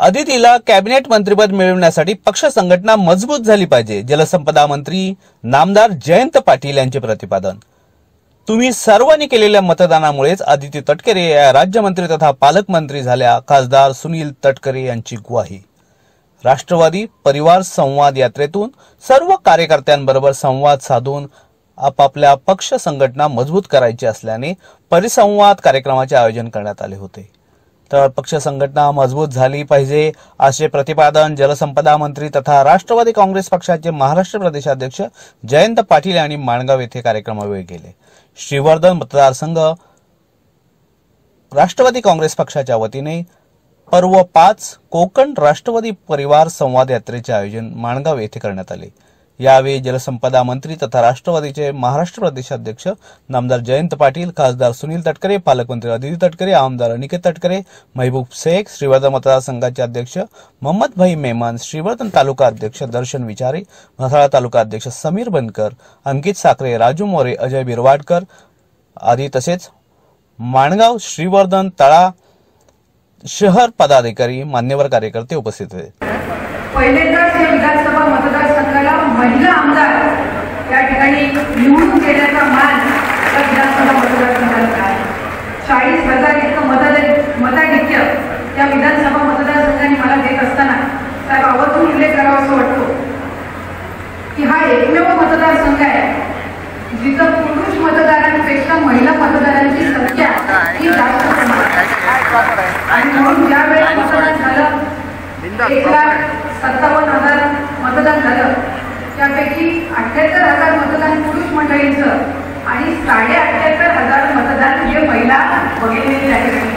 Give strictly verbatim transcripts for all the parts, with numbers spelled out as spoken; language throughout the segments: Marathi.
अदितीला कॅबिनेट मंत्रिपद मिळवण्यासाठी पक्ष संघटना मजबूत झाली पाहिजे. जलसंपदा मंत्री नामदार जयंत पाटील यांचे प्रतिपादन. तुम्ही सर्वांनी केलेल्या मतदानामुळेच अदिती तटकरे या राज्यमंत्री तथा पालकमंत्री झाल्या. खासदार सुनील तटकरे यांची ग्वाही. राष्ट्रवादी परिवार संवाद यात्रेतून सर्व कार्यकर्त्यांबरोबर संवाद साधून आपापल्या पक्ष संघटना मजबूत करायची असल्याने परिसंवाद कार्यक्रमाचे आयोजन करण्यात आले होते. तर पक्ष संघटना मजबूत झाली पाहिजे असे प्रतिपादन जलसंपदा मंत्री तथा राष्ट्रवादी काँग्रेस पक्षाचे महाराष्ट्र प्रदेशाध्यक्ष जयंत पाटील यांनी माणगाव येथे कार्यक्रमावेळी केले. श्रीवर्धन मतदारसंघ राष्ट्रवादी काँग्रेस पक्षाच्या वतीने पर्व पाच कोकण राष्ट्रवादी परिवार संवाद यात्रेचे आयोजन माणगाव येथे करण्यात आले. यावेळी जलसंपदा मंत्री तथा राष्ट्रवादीचे महाराष्ट्र प्रदेशाध्यक्ष नामदार जयंत पाटील, खासदार सुनील तटकरे, पालकमंत्री अदिती तटकरे, आमदार अनिकेत तटकरे, महबूब शेख, श्रीवर्धन मतदारसंघाचे अध्यक्ष मोहम्मद भाई मेमन, श्रीवर्धन तालुका अध्यक्ष दर्शन विचारे, म्हसळा तालुका अध्यक्ष समीर बनकर, अंकित साखरे, राजू मोरे, अजय बिरवाडकर आदी तसेच माणगाव श्रीवर्धन तळा शहर पदाधिकारी मान्यवर कार्यकर्ते उपस्थित होते. पहिल्यांदाच या विधानसभा मतदारसंघाला महिला आमदार या ठिकाणी निवडून देण्याचा मान या विधानसभा मतदारसंघाला आहे. चाळीस हजार इतकं मताधिक्य मताधिक्य या विधानसभा मतदारसंघाने मला देत असताना साहेब आवर्जून उल्लेख करावा असं वाटतो की हा एकमेव मतदारसंघ आहे जिथं पुरुष मतदारांपेक्षा महिला मतदारांची संख्या ही जास्त आणि म्हणून ज्या वेळेला मतदान झालं एक लाख सत्तावन्न हजार मतदान झालं. त्यापैकी अठ्याहत्तर हजार मतदान पुरुष मंडळींचं आणि साडे अठ्याहत्तर हजार मतदान हे महिला भगिनींनी या ठिकाणी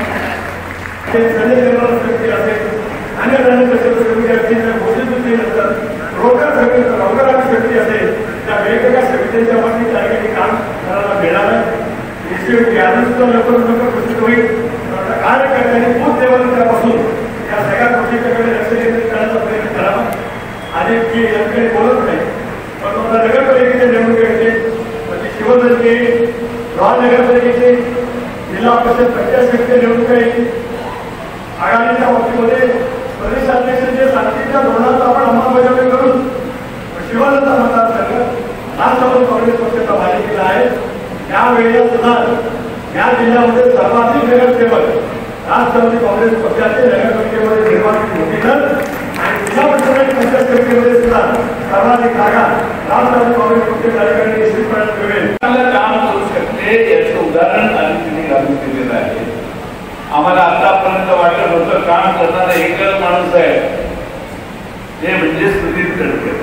कार्यकर्त्यांनी बूथ लेवलपासून या सगळ्या गोष्टींकडे लक्ष केंद्रित करण्याचा प्रयत्न करावा. आणि जी यांकडे बोलत नाही पण आता नगरपालिकेचे निवडणुकीचे म्हणजे शिवधनचे रोहा नगरपालिकेचे जिल्हा परिषद पंचायत समिती निवडणूक आहे. आघाडीच्या बाबतीमध्ये प्रदेशाध्यक्ष जे सांगतील त्या धोरणाचा आपण अंमलबजावणी करून शिवधनचा मतदारसंघ राष्ट्रवादी काँग्रेस पक्षाचा मालिकेला आहे. यावेळेला सुद्धा या जिल्ह्यामध्ये सर्वाधिक नगरसेवक राष्ट्रवादी काँग्रेस पक्षाचे नगरपालिकेमध्ये निर्वाचित होतील आणि जिल्हा परिषद पंचायत समितीमध्ये सुद्धा सर्वाधिक जागा राष्ट्रवादी काँग्रेस पक्षाच्या अधिकारी निश्चितपणे मिळेल. काम करू शकते याचं उदाहरण आम्ही लागू केलेलं आहे. आम्हाला आतापर्यंत वाटत होतं काम करणारा एकच माणूस आहे ते म्हणजे सुनील तटकरे.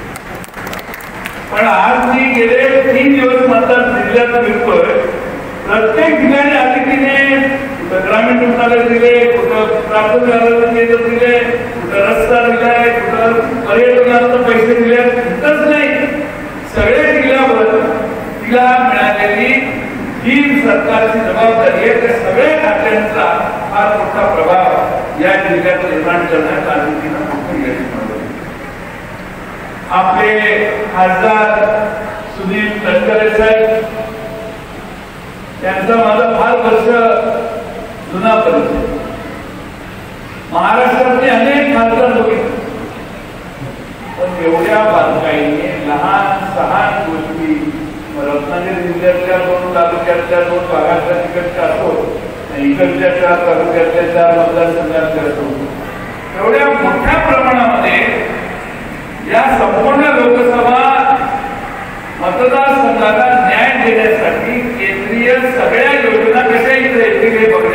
पण आज मी गेले तीन दिवस मतदार जिल्ह्यात फिरतोय. प्रत्येक ठिकाणी अतिथीने कुठं ग्रामीण रुग्णालय दिले, कुठं प्राथमिक केंद्र दिले, कुठं रस्ता दिलाय, कुठं पर्यटनाला पैसे दिले. इतकंच नाही सगळे जिल्ह्यावर तिला मिळालेली ही सरकारची जबाबदारी आहे. त्या सगळ्या खात्यांचा फार मोठा प्रभाव या जिल्ह्यात निर्माण करण्यात अतिथीनं मोठी यश मिळवलं. आपले खासदार सुनील तटकरे साहेब त्यांचा माझा फार वर्ष जुना परिचय. महाराष्ट्रातले अनेक खासदार बघितले पण एवढ्या बारकाईने लहान सहान गोष्टी रत्नागिरी जिल्ह्यातल्या दोन तालुक्यातल्या दोन भागातल्या तिकडच्या असो इकडच्या चार तालुक्यातल्या चार मतदारसंघातल्या असो एवढ्या मोठ्या प्रमाणामध्ये या संपूर्ण लोकसभा मतदारसंघाला न्याय देण्यासाठी केंद्रीय सगळ्या योजना कशा इथे बघ